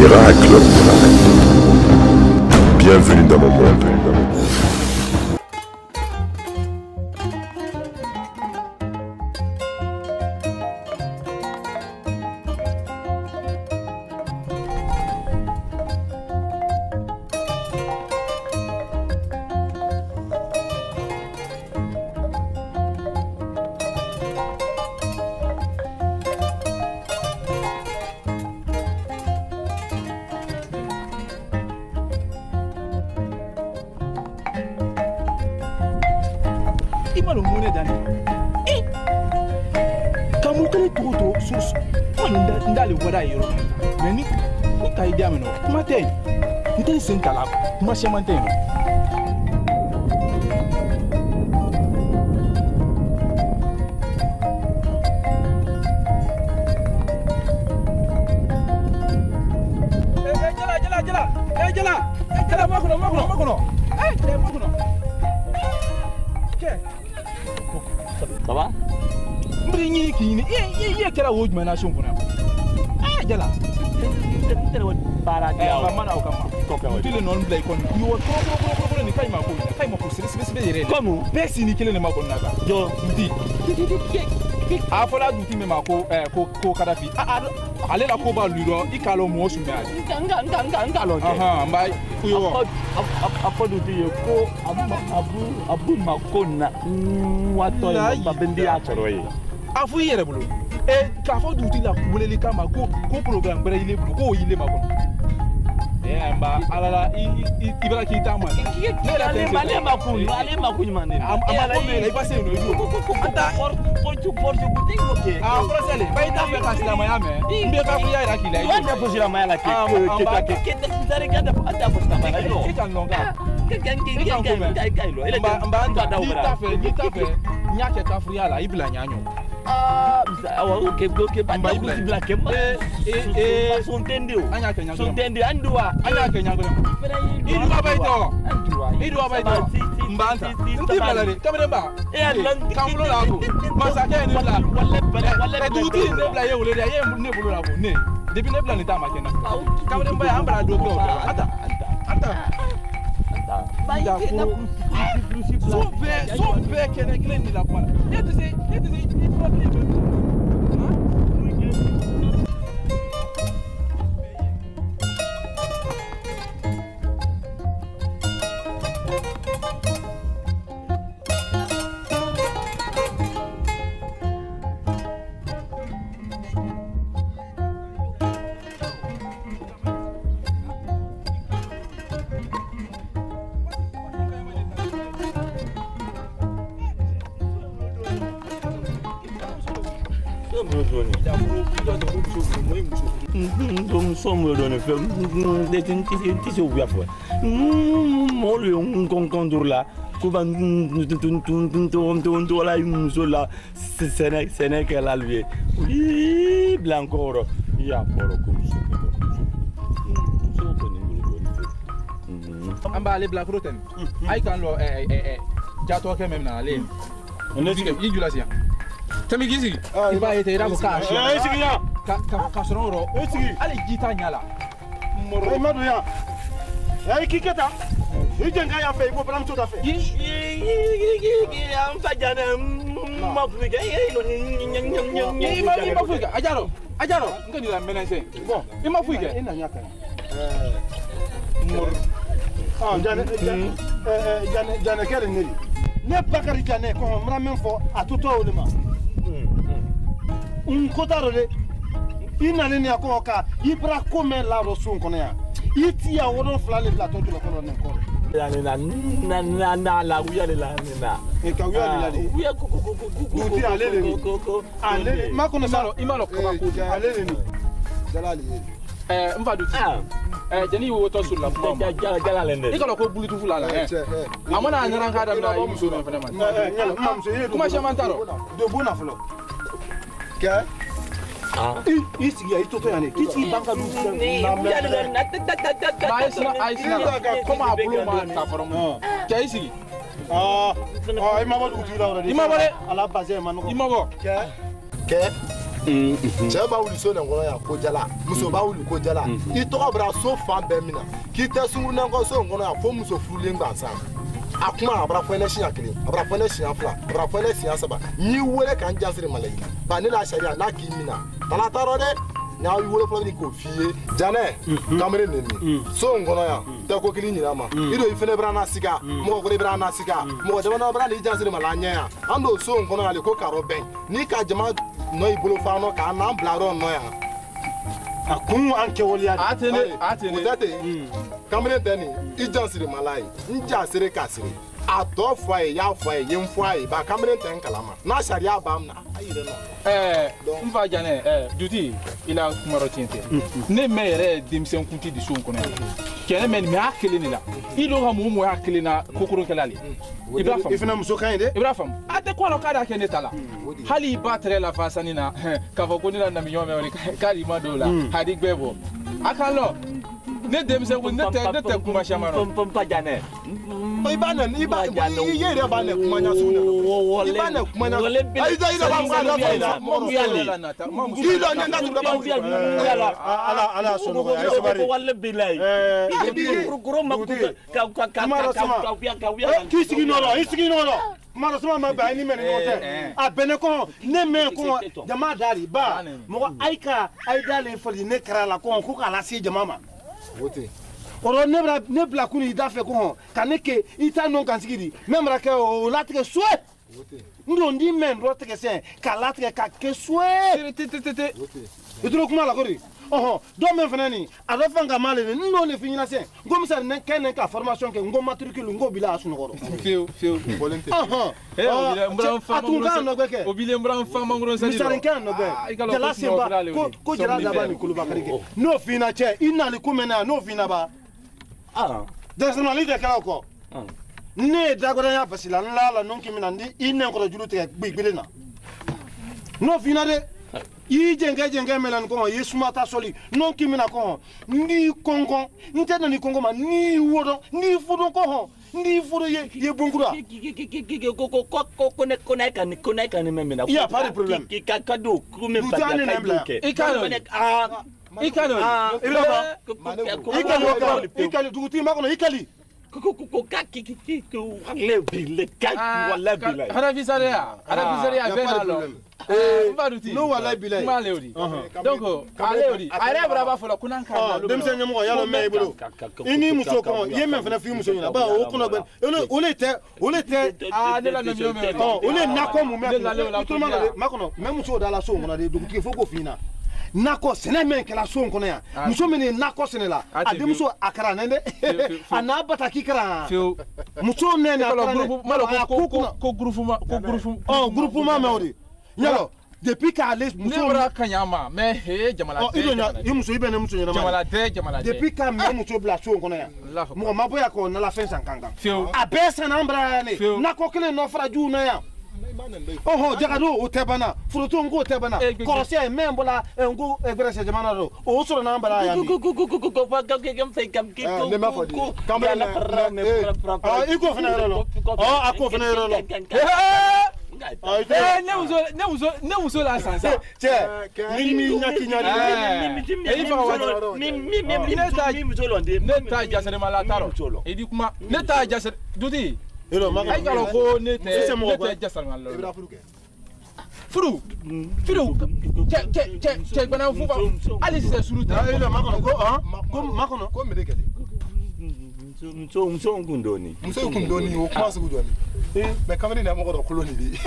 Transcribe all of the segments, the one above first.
miracle de la vie. Bienvenue dans mon monde. Mas mantém. Ça va? Como? Persini kile ne mako naga. Yo, ndi. A fola duti me mako ko Kadafi. Ale la ko ba luro ikalo mo sumya. Nga lo. Aha, mbai kuyo. Apo duti ko abu makona. Wato ba bendi a choro yi. Afu yere bulu. Ka fo duti la kuleli kama ko program bere ile bulu ko ile mako. Mba alala ibara kita mwa. Ale makuni mane. Ama komela ipase no idu. Anta portu kuti ngoke. Frasele, ba ita fe kasila mayame. Mbe ka kuya ira kila. Wanda posira mayala ke zare gada anta posira mayala. Kita nonga. Kailo. Ele mba anta ita fe nyake ka fria la ibla nyanyo. Awa oke banda kuti black sontende o. Anya kenya. Sontende andua. Anya kenya ngoro. Idu abaito. Mbanta. Nti balare. Kamere mba. Kamlo la ko. Masake ni bla. Wale duti ne bla ye wole ye ne bulu la ko ne. Depuis ne bla ni ta makena. Kamere mba ya ambra do ko. Ata. Super kene kene ni la kwa. Yete somos donde de tisi ubia fue mole un concondur la cuban la sola sene que la alvie blanco oro ya poro amba le black roten ay kan lo jato ke mem na le on est que il sia tami gizi iba ete ira ko ka ka sonoro ale jita nyala moro madu ya ay kiketa ijenga ya fe ko bram to da fe am fajana ma fuga ima fuga ajaro ngani la melense bon ima fuga ina nyaka moro jane kere neri ne bakari jane ko mra men fo atoto olema kotaro le ina ni akoka ibra kome la rosun kono ya iti ya wodo flale plateau de kono ne ko na la uya le la na e ka uya le uya duti ale ale ma kono salo imalo ko ba ko ale ni dalali mva duti jeni wo to sur la fo jala lende ikalo ko bulutu fulala amana anyara ka da na yiso no fena man kuma shamantaro de bona flo ke isi ya itoto yani kiti banka du aisna koma abulu ma ta forum ke isi imamo du tira ora imamo le ala base manu imamo ke cɛ b'a wuli so nɛnkɔrɔ yan ko jala muso b'a wuli ko jala i tɔgɔ bɛra so fan bɛɛ min na k'i tɛ sunkurunen kɔ so in kɔnɔ yan fo muso furulen gansan a kuma a bara fɔ ne siɲɛ 1 a bara fɔ ne siɲɛ 2 a bara fɔ ne siɲɛ 3 n'i wele k'an jasiri malayi ba ne la sariya n'a k'i mina tana t'a rɔ dɛ n'a y'i wele fɔlɔ ni k'o f'i ye janɛ kamalen neni so in kɔnɔ yan tɛ ko kelen ɲin'a ma i don i fɛnɛ bɛra n'a siga mɔgɔ kɔrɔ i bɛra n'a siga mɔgɔ jamana bɛra n'i jasiri ma la an ɲɛ yan an don so in kɔnɔ yan de ko karo bɛn n'i ka jama nɔ y'i bolo fan nɔ k'an n'an bila yɔrɔ nɔ yan a kun an kɛwaleya a tɛ ne o tɛ ten kamalen tɛ nin i jasiri ma la ye n jasiri ka siri a tɔ fɔ a ye y'a fɔ a ye n fɔ a ye ba kamalen tɛ n kalama n'a sariya b'a minɛ a yɛrɛ nɔ n fa janɛ duti i la kuma dɔ tiɲɛ tɛ ne mɛn yɛrɛ denmisɛn kunti di so in kɔnɔ yan kɛnɛ mɛ nin mɛ y'a kelen de la i don ka mun y'a kelen na kokorokɛla le i b'a faamu i fana muso ka ɲi dɛ i b'a faamu a tɛ kɔrɔ k'a kɛ ne ta la hali i ba tɛrɛ la fa sanni na k'a fɔ ko ne la namiɲɔgɔn mɛn k'ale ma dɔw la a di gbɛ bɔ a kan lɔ ne denmisɛn ko ne tɛ kuma caman dɔn Papa janɛ. i b'a nɛ i yɛrɛ b'a nɛ kuma ɲa sugu nɛ i b'a nɛ kuma ɲa ayi da i da b'a fɔ a da fɔ i la i da ne da tun bɛ b'a ala sɔnna a ye sabari wale bilayi goro ma k'i sigi nɔ la i sigi nɔ la kuma dɔ sama ma bɛn a ni mɛ ni ɲɔgɔn tɛ a bɛn ne kɔn ne mɛn kɔn jama dari ba mɔgɔ ayi ka ayi dalen fɔli ne kɛra la kɔn ko k'a lase jama ma ɔrɔ ne bila kun i da fɛ kɔn ka ne kɛ i ta nɔ kan sigi di mɛ mara kɛ o latigɛ suɛ n don di mɛn dɔ tigɛ sɛn k'a latigɛ ka kɛ suɛ i tora kuma la ko de ɔhɔn dɔw min fana nin a dɔ fɛn ka ma le n n'o le fi ɲɛna sɛn n ko misali ne kɛ ne ka formation kɛ n ko matricule n ko bila a sunɔgɔrɔ fiyewu a tun k'an nɔgbɛ kɛ o bilen bɔra n fa mangoro sali misali kɛ nɔgbɛ jala senba ko jala daba ni kolobakari kɛ n'o finna cɛ i nali ko mɛn na n'o finna ba dɛsɛmali tɛ kɛra o kɔ ne ye dagodanya basi la n la n'o k'i mina n di i nɛn kɔrɔ juru tigɛ gbigbele na n'o finna dɛ i jɛnkɛ mɛla ni kɔngɔ i ye sumata sɔli n'o k'i mina kɔngɔ n'i kɔngɔ n tɛ na ni kɔngɔ ma n'i wodɔn n'i fudɔn kɔngɔ n'i fudu ye bunkura ko ne ka nin mɛn minɛ il y a pas de problème ka don ku min ba ka kɛ i ka i kali dugutigi ma kɔnɔ i kali harafisariya bɛɛ n'a lɔ n fa duti n'o walayi bila ye n b'ale o di donc ale o di a yɛrɛ bɔra a b'a fɔ la ko n'an ka denmisɛn ɲɛmɔgɔ yalɔ mɛ i bolo i ni muso kɔn i ye mɛn fana f'i muso ɲɛna ba o kɔnɔ bɛ o le tɛ ne la namiɲɔ mɛn o le nakɔ mun mɛ i tuma na de ma kɔnɔ mɛ muso da la so kɔnɔ de dugutigi fo k'o f'i ɲɛna nakɔ sɛnɛ min kɛra so kɔnɔ yan muso min ye nakɔ sɛnɛ la a denmuso a kɛra nɛ dɛ a n'a bataki kɛra muso nɛ a kɛra ko groupement mɛ o de yalɔ depuis k'ale muso ne bɔra ka ɲa ma mais jamana tɛ i muso i bɛ ne muso ɲɛnama jamana tɛ depuis k'a mɛ muso bila so kɔnɔ yan mɔgɔ ma bɔ yan k'o nala fɛn san kan kan fiyewu a bɛɛ sanna an bara yan de nakɔ kelen nɔ fara juw na yan ɔhɔn jakado o tɛ bana foroto n k'o tɛ bana kɔrɔsiya ye mɛ bɔla n ko gbɛrɛsɛ jamana do o sɔrɔ n'an bara yan bi i k'o fana yɔrɔ lɔ a k'o fana yɔrɔ lɔ ne muso la san sa cɛ ni mi ɲaki ne ta jasɛrɛma la t'a rɔ i di kuma ne ta jasɛrɛ duti ayi k'a lɔn ko ne tɛ jasɛrɛma la furu cɛ gbɛna fufa hali sisan suru tɛ makɔnɔ ko mede kɛlɛ muso kun dɔɔni o kuma sugu dɔɔni mɛ kamalen na mɔgɔ dɔ kolo nin bi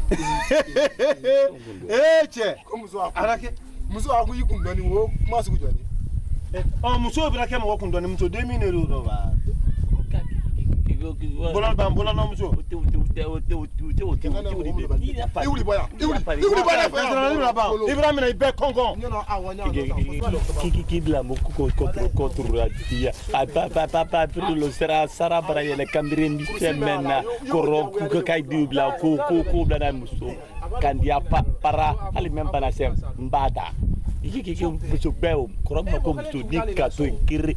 cɛ ko muso a ko i kun dɔɔni o kuma sugu dɔɔni muso bɛna kɛ mɔgɔ kun dɔɔni muso den min de do dɔ ba bɔlɔ muso i wuli bɔ yan i bɛna minɛ i bɛɛ kɔnkɔn k'i bila mo kɔtura tiya a pa lo sara bara yɛlɛ kanbere mi fɛn mɛn na kɔrɔ ku ka di bila ko bila na muso kan dia para hali mɛn bana sɛm n b'a da i muso bɛɛ o kɔrɔ ma ko muso ni ka to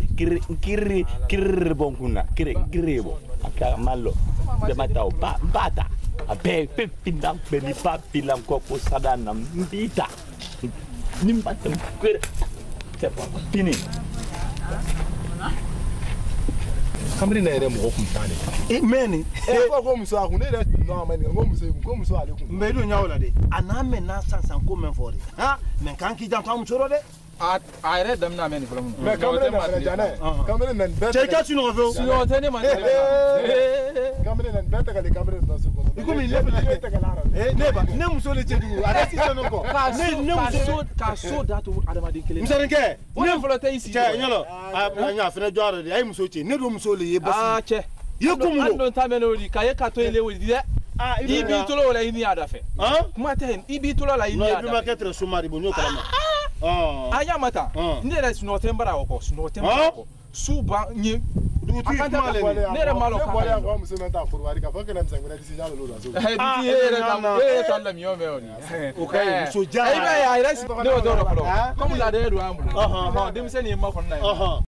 kiri bɔn kunna kiri bɔ a ka ma lɔ dama ta o b'a ta a bɛɛ fɛn finna bɛɛ ni ba filan kɔ ko sada na n b'i ta Nimbatam kwere. C'est pas fini. Kamri na yɛrɛ mɔgɔ kun tan de. Mɛni. Ko muso a kun ne yɛrɛ nɔ ma nin ko muso ale kun. Mbɛ don ɲawo la de. A n'a mɛn n'a sansan ko mɛn fɔ de. Han mɛ k'an k'i janto a muso rɔ dɛ. A yɛrɛ daminɛ mɛn nin fɔlɔ mun. Mais Kamri na fɛnɛ janɛ. Kamri na nin bɛɛ. Cɛ i ka sunɔgɔ fewu. Sunɔgɔ tɛ ne ma. Kamri na nin bɛɛ tɛgɛli Kamri na so kɔnɔ. I komi ne bɛ tɛgɛla la. Ne ba ne muso de cɛ jugu. A yɛrɛ si sɔnni kɔ. Ne muso ka so da to adamaden kelen. Musoninkɛ. Ne fɔlɔ tɛ i sigi. Cɛ ɲɔlɔ. A ɲa fɛnɛ jɔ yɛrɛ de. A ye muso ci. Ne don muso le ye basi. Ah cɛ. Ye kun An don ta mɛn o di. Ka ye ka to yen le o di dɛ. I b'i tolo o la i ni y'a da fɛ. Kuma tɛ i b'i tolo la i ni y'a da fɛ. Non i bɛ kɛ très sommaire bon n'o kalama. A y'a ma ta. Ne yɛrɛ sunɔgɔ tɛ n bara o kɔ. Sunɔgɔ tɛ n bara o kɔ. Su ban n ye. Dugutigi kuma le ni. Ne yɛrɛ ma lɔ k'a ka ɲi. Muso mɛ taa forowari ka fɔ kɛnɛ misɛn wɛrɛ disi ɲa lolo la so. E yɛrɛ ta lamiyɔn bɛ o ni. O ka ɲi muso ja. I b'a ye a yɛrɛ ne y'o dɔn fɔlɔ. Comme laada don an bolo. Denmisɛnnin ye ma kɔnɔna ye.